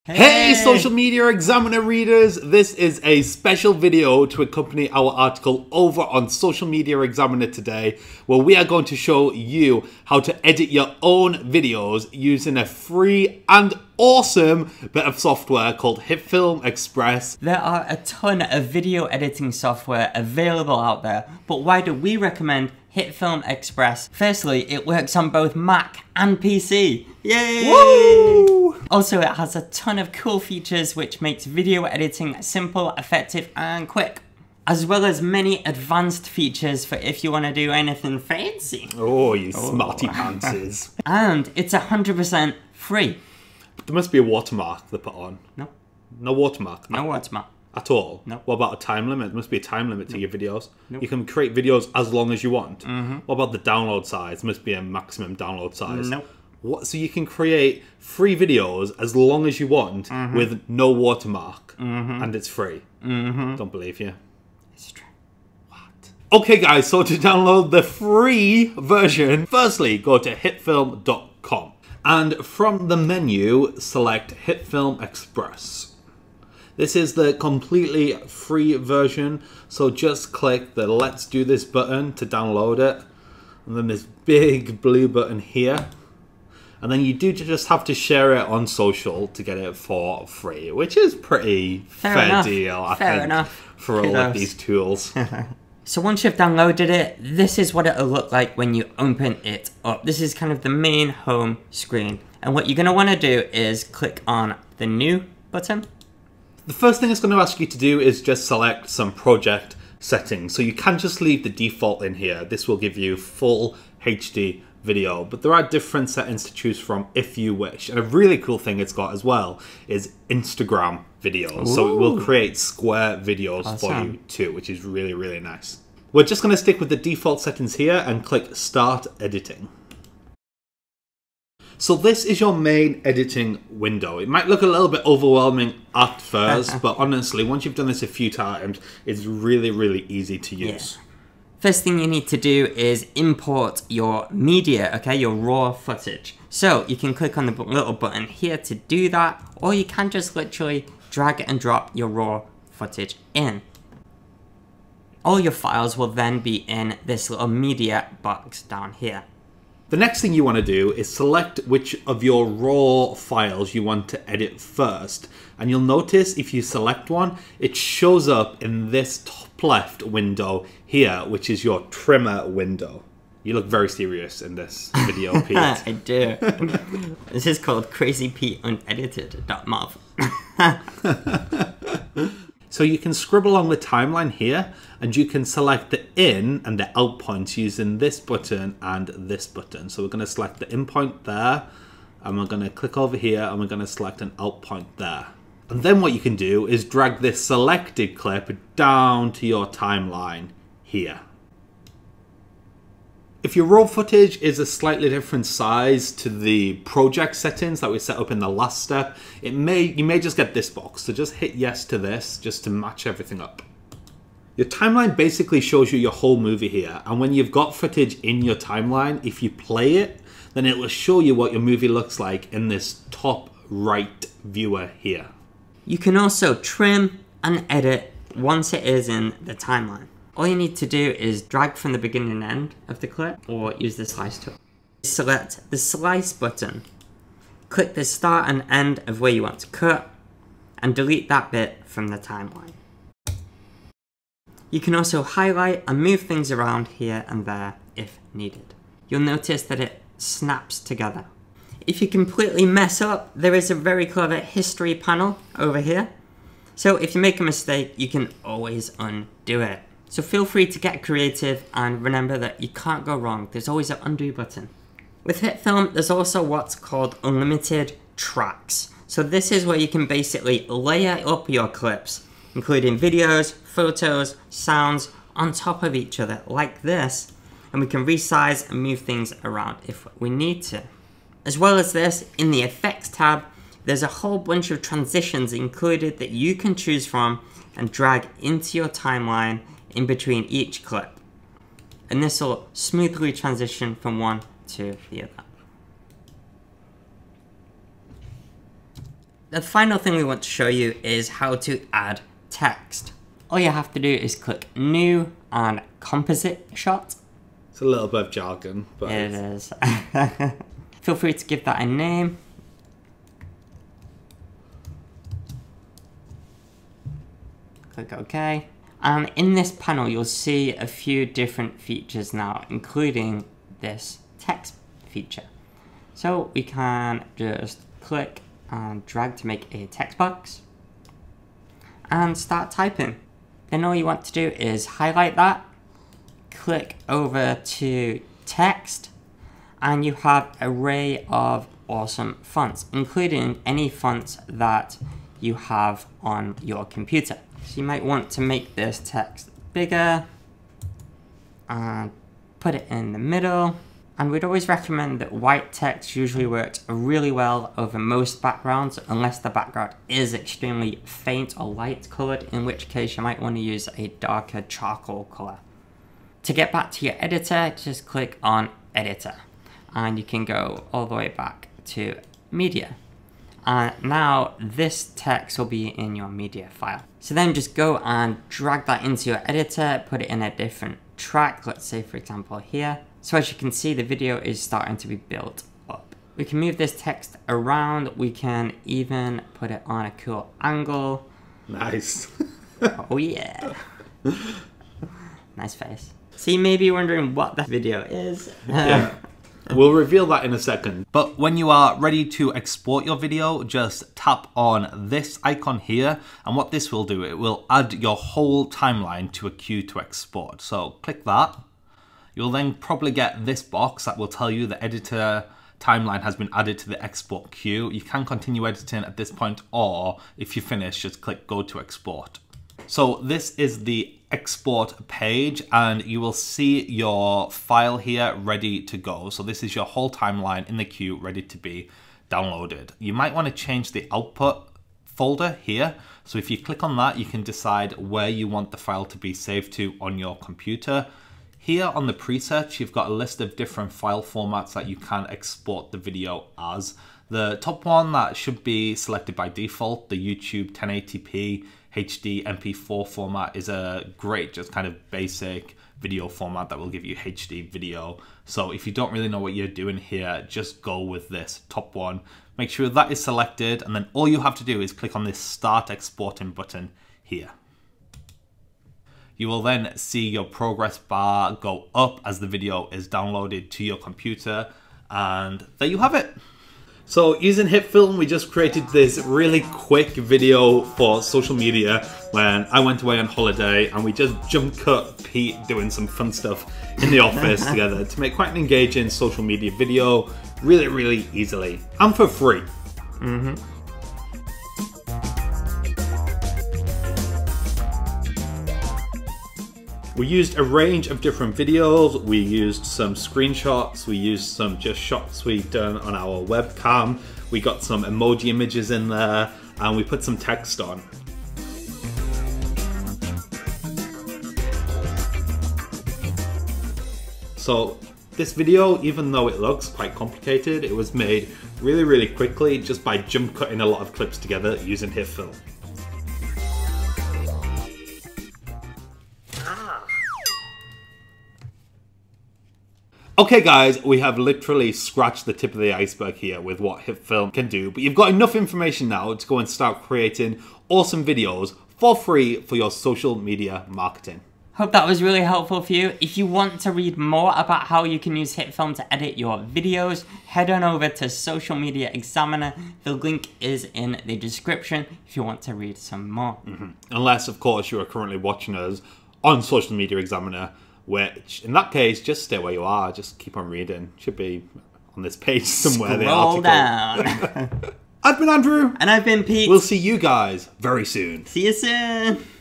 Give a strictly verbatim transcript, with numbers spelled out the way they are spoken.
Hey, social media examiner readers! This is a special video to accompany our article over on Social Media Examiner today, where we are going to show you how to edit your own videos using a free and awesome bit of software called Hitfilm Express. There are a ton of video editing software available out there, but why do we recommend Hitfilm Express? Firstly, it works on both Mac and P C. Yay! Woo! Also, it has a ton of cool features which makes video editing simple, effective, and quick. As well as many advanced features for if you want to do anything fancy. Oh, you oh. smarty pantses. And it's one hundred percent free. But there must be a watermark they put on. No. No watermark? No watermark. At all? No. What about a time limit? There must be a time limit to no. your videos. No. You can create videos as long as you want. Mm-hmm. What about the download size? There must be a maximum download size. No. What? So you can create free videos as long as you want mm-hmm. with no watermark. Mm-hmm. And it's free. Mm-hmm. Don't believe you. It's true. What? Okay guys, so to download the free version, firstly go to hitfilm dot com. And from the menu, select Hitfilm Express. This is the completely free version, so just click the Let's Do This button to download it. And then this big blue button here. And then you do just have to share it on social to get it for free, which is pretty fair, fair deal, I fair think, enough. for all Kudos. of these tools. So once you've downloaded it, this is what it'll look like when you open it up. This is kind of the main home screen. And what you're going to want to do is click on the New button. The first thing it's going to ask you to do is just select some project settings. So you can just leave the default in here. This will give you full H D video, but there are different settings to choose from if you wish. And a really cool thing it's got as well is Instagram videos. Ooh. So it will create square videos awesome. for you too, which is really, really nice. We're just going to stick with the default settings here and click Start Editing. So this is your main editing window. It might look a little bit overwhelming at first, but honestly, once you've done this a few times, it's really, really easy to use. Yeah. First thing you need to do is import your media, okay, your raw footage. So you can click on the little button here to do that, or you can just literally drag and drop your raw footage in. All your files will then be in this little media box down here. The next thing you want to do is select which of your raw files you want to edit first. And you'll notice if you select one, it shows up in this top left window here, which is your trimmer window. You look very serious in this video, Pete. I do. This is called Crazy Pete Unedited dot mov. So you can scribble along the timeline here, and you can select the in and the out points using this button and this button. So we're going to select the in point there, and we're going to click over here, and we're going to select an out point there. And then what you can do is drag this selected clip down to your timeline here. If your raw footage is a slightly different size to the project settings that we set up in the last step, it may you may just get this box. So just hit yes to this just to match everything up. Your timeline basically shows you your whole movie here. And when you've got footage in your timeline, if you play it, then it will show you what your movie looks like in this top right viewer here. You can also trim and edit once it is in the timeline. All you need to do is drag from the beginning and end of the clip, or use the slice tool. Select the slice button. Click the start and end of where you want to cut, and delete that bit from the timeline. You can also highlight and move things around here and there if needed. You'll notice that it snaps together. If you completely mess up, there is a very clever history panel over here. So if you make a mistake, you can always undo it. So feel free to get creative, and remember that you can't go wrong. There's always an undo button. With Hitfilm, there's also what's called unlimited tracks. So this is where you can basically layer up your clips, including videos, photos, sounds on top of each other like this. And we can resize and move things around if we need to. As well as this, in the effects tab, there's a whole bunch of transitions included that you can choose from and drag into your timeline in between each clip. And this will smoothly transition from one to the other. The final thing we want to show you is how to add text. All you have to do is click New and Composite Shot. It's a little bit of jargon, but it is. Feel free to give that a name. Click OK. And in this panel, you'll see a few different features now, including this text feature. So we can just click and drag to make a text box and start typing. Then all you want to do is highlight that, click over to text, and you have an array of awesome fonts, including any fonts that you have on your computer. So you might want to make this text bigger and put it in the middle. And we'd always recommend that white text usually works really well over most backgrounds, unless the background is extremely faint or light colored, in which case you might want to use a darker charcoal color. To get back to your editor, just click on Editor, and you can go all the way back to Media. And now this text will be in your media file. So then just go and drag that into your editor, put it in a different track, let's say for example here. So as you can see, the video is starting to be built up. We can move this text around, we can even put it on a cool angle. Nice. Oh yeah. Nice face. So you may be wondering what the video is. Yeah. We'll reveal that in a second. But when you are ready to export your video, just tap on this icon here. And what this will do, it will add your whole timeline to a queue to export. So click that. You'll then probably get this box that will tell you the editor timeline has been added to the export queue. You can continue editing at this point, or if you finish, just click go to export. So this is the export page, and you will see your file here ready to go. So this is your whole timeline in the queue ready to be downloaded. You might want to change the output folder here. So if you click on that, you can decide where you want the file to be saved to on your computer. Here on the presets, you've got a list of different file formats that you can export the video as. The top one that should be selected by default, the YouTube ten eighty p H D M P four format, is a great, just kind of basic video format that will give you H D video. So if you don't really know what you're doing here, just go with this top one. Make sure that is selected, and then all you have to do is click on this Start Exporting button here. You will then see your progress bar go up as the video is downloaded to your computer, and there you have it. So using Hitfilm, we just created this really quick video for social media when I went away on holiday, and we just jump cut Pete doing some fun stuff in the office together to make quite an engaging social media video really, really easily and for free. Mm-hmm. We used a range of different videos, we used some screenshots, we used some just shots we'd done on our webcam, we got some emoji images in there, and we put some text on. So this video, even though it looks quite complicated, it was made really, really quickly just by jump cutting a lot of clips together using Hitfilm. Okay guys, we have literally scratched the tip of the iceberg here with what Hitfilm can do, but you've got enough information now to go and start creating awesome videos for free for your social media marketing. Hope that was really helpful for you. If you want to read more about how you can use Hitfilm to edit your videos, head on over to Social Media Examiner. The link is in the description if you want to read some more. Mm-hmm. Unless, of course, you are currently watching us on Social Media Examiner, which, in that case, just stay where you are. Just keep on reading. Should be on this page somewhere. Scroll the article. down. I've been Andrew. And I've been Pete. We'll see you guys very soon. See you soon.